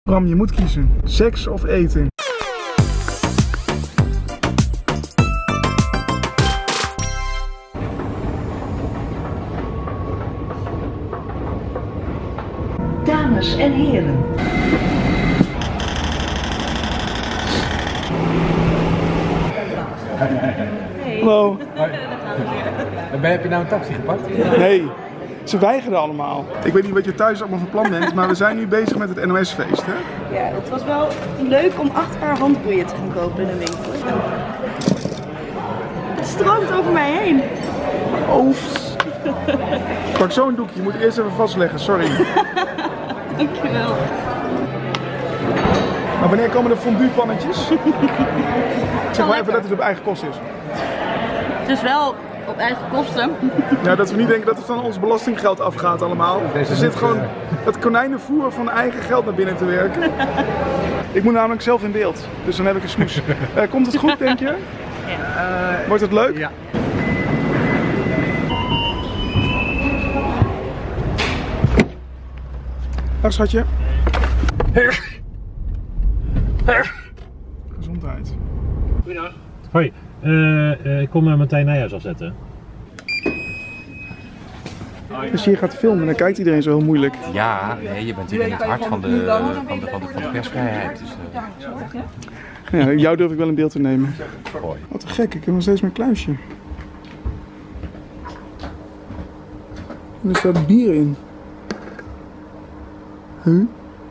Bram, je moet kiezen. Seks of eten? Dames en heren. Hallo. Heb je nou een taxi gepakt? Nee, ze weigeren allemaal. Ik weet niet wat je thuis allemaal van plan bent, maar we zijn nu bezig met het NOS-feest, hè? Ja, het was wel leuk om 8 paar handboeien te gaan kopen in een winkel. Het stroomt over mij heen. Oeps. Pak zo'n doekje, je moet eerst even vastleggen, sorry. Dankjewel. Maar wanneer komen de fondue-pannetjes? Zeg maar even dat het op eigen kost is. Het is wel op eigen kosten. Ja, dat we niet denken dat het van ons belastinggeld afgaat allemaal. Er zit gewoon dat konijnenvoer van eigen geld naar binnen te werken. Ik moet namelijk zelf in beeld, dus dan heb ik een smoes. Komt het goed, denk je? Ja. Wordt het leuk? Ja. Dag schatje. Gezondheid. Goedendag. Hoi, ik kom Martijn Nijhuis afzetten. Als je hier gaat filmen, dan kijkt iedereen zo heel moeilijk. Ja, nee, je bent hier in het hart van de persvrijheid. Dus, Ja, jou durf ik wel in beeld te nemen. Mooi. Wat gek, ik heb nog steeds mijn kluisje. En er staat bier in. Huh?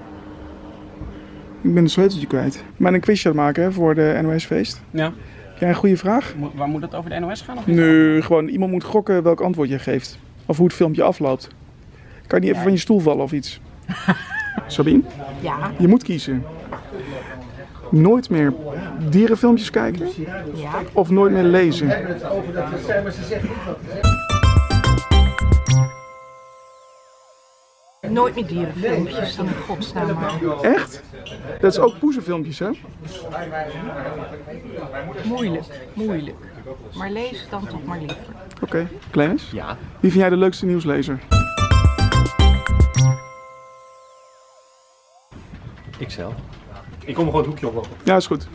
Ik ben een sleuteltje kwijt. Ik ben een quizje aan het maken hè, voor de NOS-feest. Ja. Heb jij een goede vraag? Waar moet het over de NOS gaan? Of niet? Nee, gewoon iemand moet gokken welk antwoord je geeft. Of hoe het filmpje afloopt. Kan je niet even van je stoel vallen of iets? Sabine? Ja. Je moet kiezen. Nooit meer dierenfilmpjes kijken? Ja. Of nooit meer lezen? Nooit meer dierenfilmpjes, dan in godsnaam maar. Echt? Dat is ook poezenfilmpjes, hè? Moeilijk, moeilijk. Maar lees dan toch maar liever. Oké. Clemens? Ja. Wie vind jij de leukste nieuwslezer? Ikzelf. Ik kom gewoon het hoekje oplopen. Ja, is goed.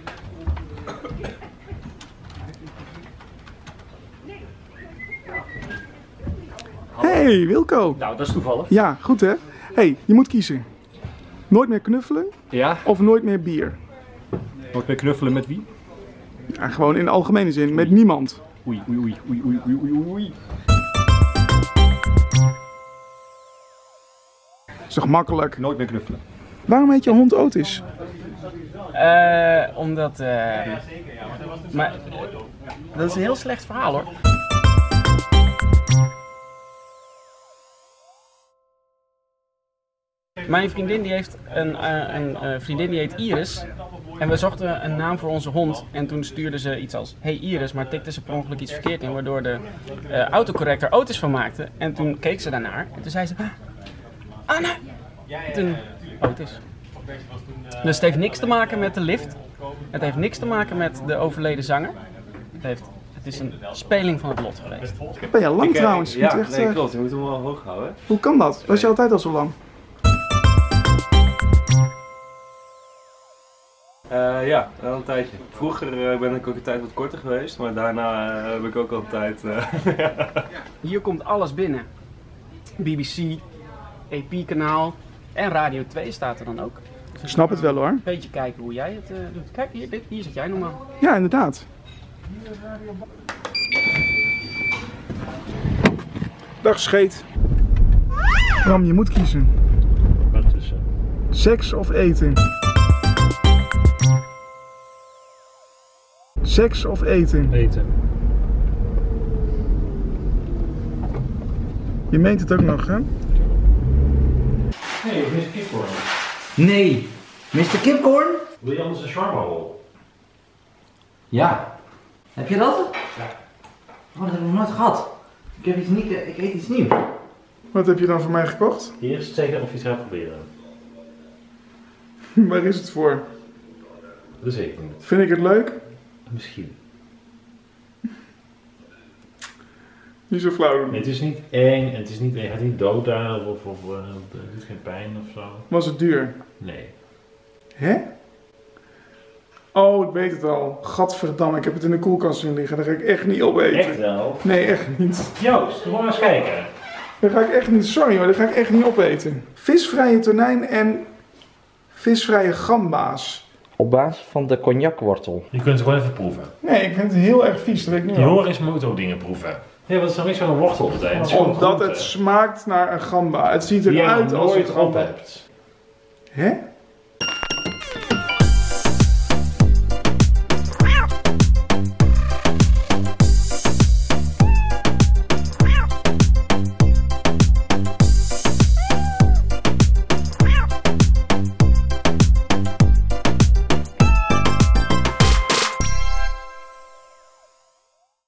Hey, Wilco. Nou, dat is toevallig. Ja, goed hè? Hey, je moet kiezen. Nooit meer knuffelen Ja? of nooit meer bier? Nooit meer knuffelen met wie? Ja, gewoon in de algemene zin, met niemand. Oei, oei, oei, oei, oei, oei, oei, oei. Is toch makkelijk? Nooit meer knuffelen. Waarom heet je hond Otis? Omdat... Maar... dat is een heel slecht verhaal hoor. Mijn vriendin die heeft een vriendin die heet Iris. En we zochten een naam voor onze hond. En toen stuurde ze iets als Hey Iris, maar tikte ze per ongeluk iets verkeerd in. Waardoor de autocorrector Otis van maakte. En toen keek ze daarnaar. En toen zei ze... Anne! En toen... Otis. Dus het heeft niks te maken met de lift. Het heeft niks te maken met de overleden zanger. Het is een speling van het lot geweest. Ben je lang trouwens? Je Ja, moet echt, nee, klopt. Je moet hem wel hoog houden. Hoe kan dat? Was je altijd al zo lang? Ja, al een tijdje. Vroeger ben ik ook een tijd wat korter geweest, maar daarna heb ik ook al een tijd... Hier komt alles binnen. BBC, EP-kanaal en Radio 2 staat er dan ook. Dus Ik snap het wel hoor. een beetje kijken hoe jij het doet. Kijk, hier zit jij normaal. Ja, inderdaad. Dag scheet. Bram, je moet kiezen. Wat tussen? Seks of eten? Seks of eten? Eten. Je meent het ook nog, hè? Hey, Mr. Kipcorn. Nee, Mr. Kipcorn? Wil je anders een shawarma rol? Ja. Heb je dat? Ja. Oh, dat heb ik nog nooit gehad. Ik eet iets nieuws. Wat heb je dan voor mij gekocht? Eerst zeggen of je het gaat proberen. Waar is het voor? Dat weet ik niet. Vind ik het leuk? Misschien. Niet zo flauw doen. Nee, het is niet eng en het is niet, hij gaat niet dood daar of het doet geen pijn of zo. Was het duur? Nee. Hè? Oh, ik weet het al. Gadverdamme, ik heb het in de koelkast zien liggen. Daar ga ik echt niet opeten. Echt wel? Nee, echt niet. Joost, doe maar eens kijken. Daar ga ik echt niet, sorry hoor, daar ga ik echt niet opeten. Visvrije tonijn en visvrije gamba's. Op basis van de cognacwortel. Je kunt het gewoon even proeven. Nee, ik vind het heel erg vies, dat weet ik nu al. Joris moet ook dingen proeven. Ja, wat is er niks van een wortel op het eind? Het is gewoon Omdat groente. het smaakt naar een gamba. Het ziet Die je eruit nog als een nooit op gamba. hebt. Hè?